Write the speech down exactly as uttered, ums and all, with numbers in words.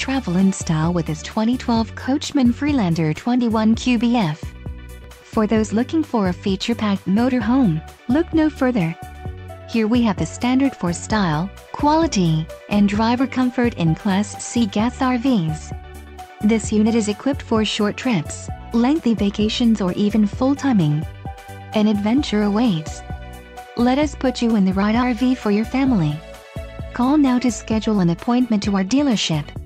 travel in style with this twenty twelve Coachman Freelander twenty-one Q B F. For those looking for a feature-packed motorhome, look no further. Here we have the standard for style, quality, and driver comfort in Class C gas R Vs. This unit is equipped for short trips, lengthy vacations, or even full timing. An adventure awaits. Let us put you in the right R V for your family. Call now to schedule an appointment to our dealership.